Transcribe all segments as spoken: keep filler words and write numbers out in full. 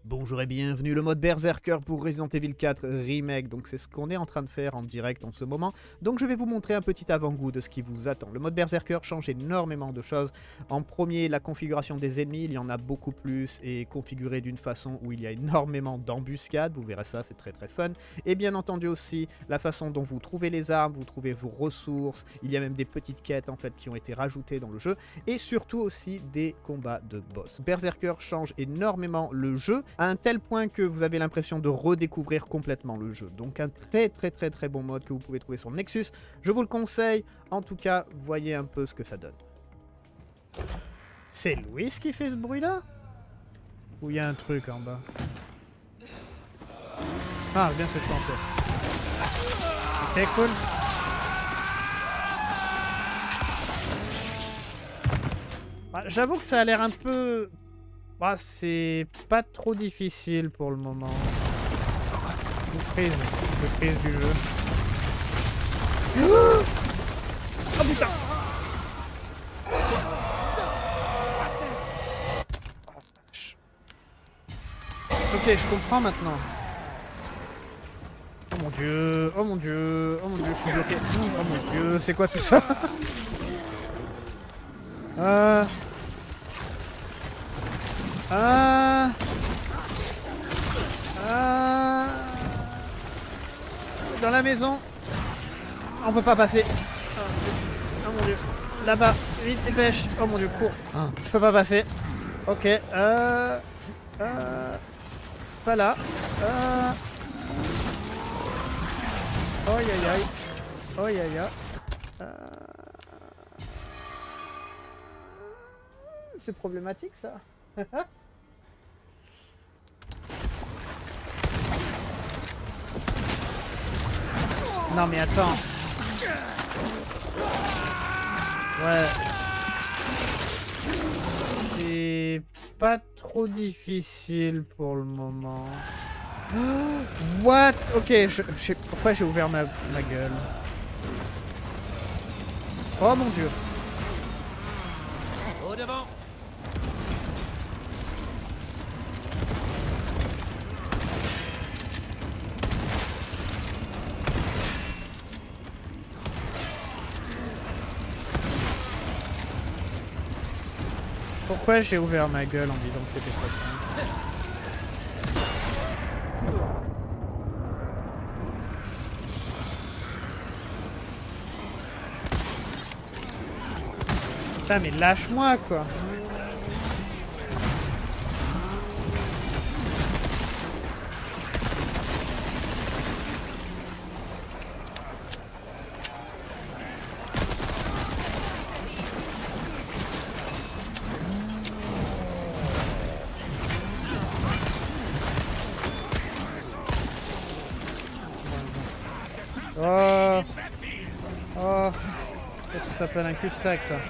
Bonjour et bienvenue, le mode Berserker pour Resident Evil quatre Remake. Donc c'est ce qu'on est en train de faire en direct en ce moment. Donc je vais vous montrer un petit avant-goût de ce qui vous attend. Le mode Berserker change énormément de choses. En premier, la configuration des ennemis, il y en a beaucoup plus et configuré d'une façon où il y a énormément d'embuscades. Vous verrez ça, c'est très très fun. Et bien entendu aussi, la façon dont vous trouvez les armes, vous trouvez vos ressources. Il y a même des petites quêtes en fait qui ont été rajoutées dans le jeu. Et surtout aussi des combats de boss. Berserker change énormément le jeu, à un tel point que vous avez l'impression de redécouvrir complètement le jeu. Donc un très très très très bon mode que vous pouvez trouver sur le Nexus. Je vous le conseille. En tout cas, voyez un peu ce que ça donne. C'est Louis qui fait ce bruit-là? Ou il y a un truc en bas? Ah, bien ce que je pensais. Ok, cool. Ah, j'avoue que ça a l'air un peu... Ah, c'est pas trop difficile pour le moment. Le freeze, le freeze du jeu. Oh putain! Ok, je comprends maintenant. Oh mon dieu, oh mon dieu, oh mon dieu, je suis bloqué. Oh mon dieu, c'est quoi tout ça? Euh... Ah. Ah. Dans la maison. On peut pas passer. Oh mon dieu. Là-bas. Vite, dépêche. Oh mon dieu, cours. Ah. Je peux pas passer. Ok. Euh. Euh. Pas là. Euh. Oh aïe aïe aïe. Oh aïe aïe aïe. Euh... C'est problématique ça. Non mais attends. Ouais. C'est pas trop difficile pour le moment. What? Ok, je, je sais pourquoi j'ai ouvert ma, ma gueule. Oh mon dieu. Au devant. Pourquoi j'ai ouvert ma gueule en disant que c'était pas simple? Putain mais lâche-moi quoi! Oh, oh, ça s'appelle un cul-de-sac ça.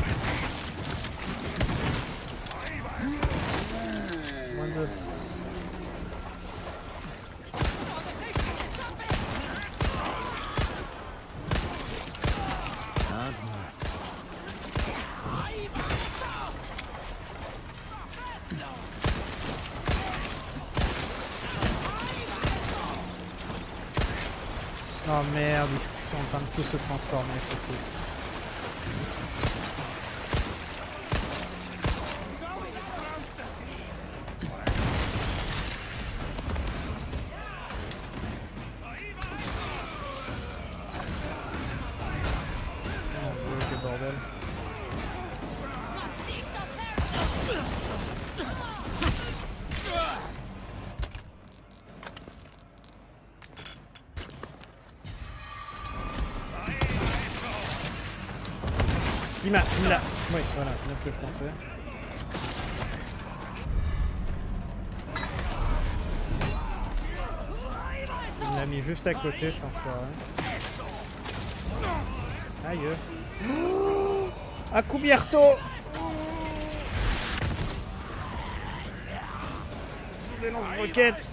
Moins deux. Oh merde, ils sont en train de tous se transformer, c'est cool. Oh quel bordel. Il m'a, il l'a. Oui, voilà, c'est ce que je pensais. Il l'a mis juste à côté, cet enfoiré. Aïe. Oh, à cubierto. Des lance-roquettes.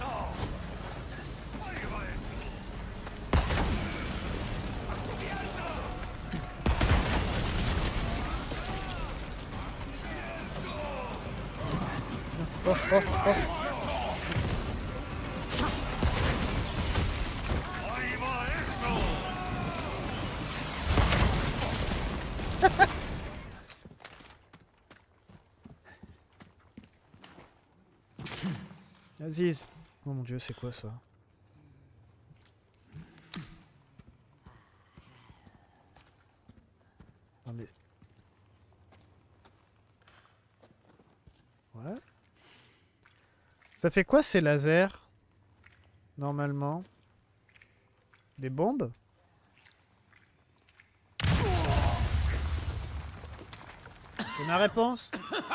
Oh, oh, oh. Aziz. Oh mon dieu, c'est quoi ça? Non mais... Ouais. Ça fait quoi ces lasers? Normalement. Des bombes? C'est ma réponse?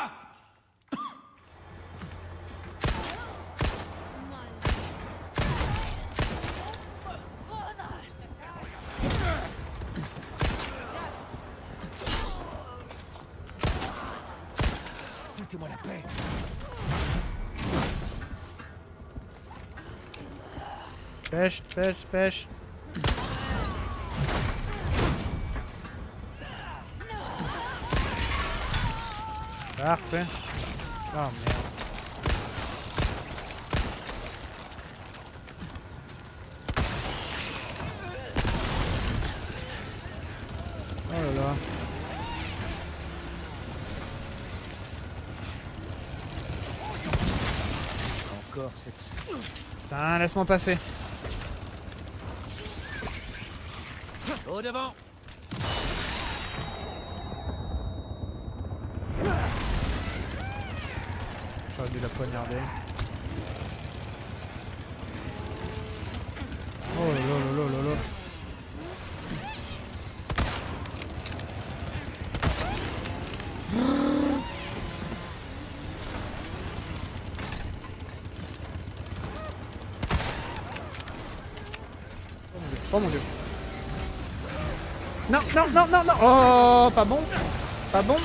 Foutez-moi la paix. Pêche, pêche, pêche. Parfait. Oh merde. Oh là là. Encore cette... Putain, laisse-moi passer. Au devant. J'aurais dû la poignarder. Oh là là là là là là. Oh mon dieu. Non, non, non, non, non. Oh, pas bon. Pas bon.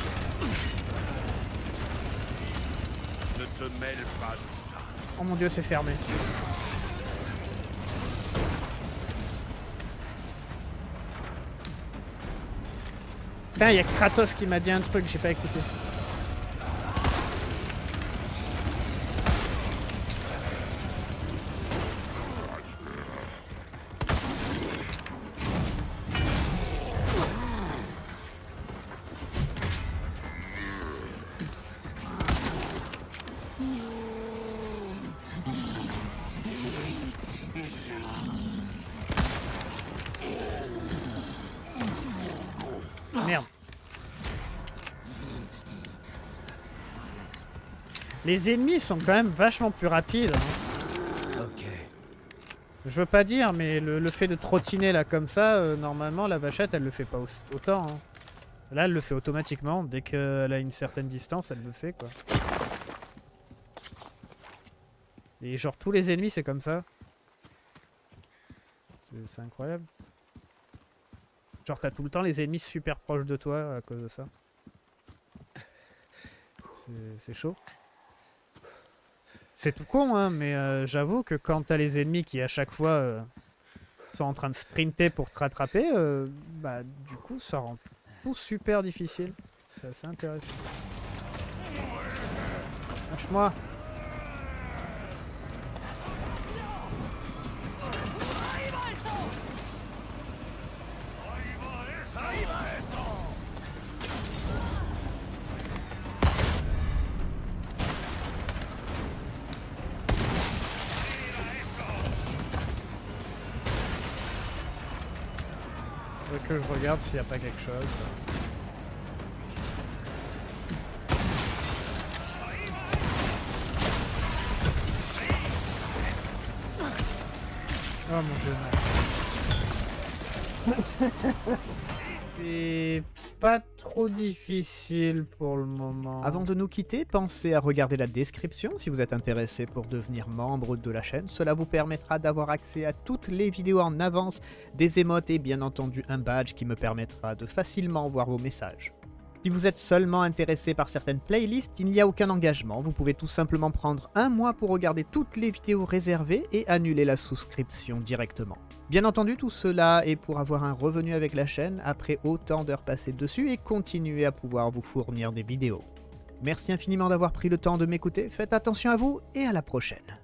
Ne te mêle pas de ça. Oh mon dieu, c'est fermé. Putain, il y a Kratos qui m'a dit un truc, j'ai pas écouté. Merde. Les ennemis sont quand même vachement plus rapides. Hein. Ok. Je veux pas dire, mais le, le fait de trottiner là comme ça, euh, normalement la vachette elle le fait pas aussi, autant. Hein. Là elle le fait automatiquement, dès qu'elle a une certaine distance elle le fait quoi. Et genre tous les ennemis c'est comme ça. C'est incroyable. Genre t'as tout le temps les ennemis super proches de toi à cause de ça. C'est chaud. C'est tout con hein, mais euh, j'avoue que quand t'as les ennemis qui à chaque fois euh, sont en train de sprinter pour te rattraper, euh, bah du coup ça rend tout super difficile. C'est assez intéressant. Lâche-moi. Que je regarde s'il n'y a pas quelque chose. Oh mon dieu. C'est pas trop difficile pour le moment. Avant de nous quitter, pensez à regarder la description si vous êtes intéressé pour devenir membre de la chaîne. Cela vous permettra d'avoir accès à toutes les vidéos en avance, des émotes et bien entendu un badge qui me permettra de facilement voir vos messages. Si vous êtes seulement intéressé par certaines playlists, il n'y a aucun engagement. Vous pouvez tout simplement prendre un mois pour regarder toutes les vidéos réservées et annuler la souscription directement. Bien entendu, tout cela est pour avoir un revenu avec la chaîne après autant d'heures passées dessus et continuer à pouvoir vous fournir des vidéos. Merci infiniment d'avoir pris le temps de m'écouter, faites attention à vous et à la prochaine.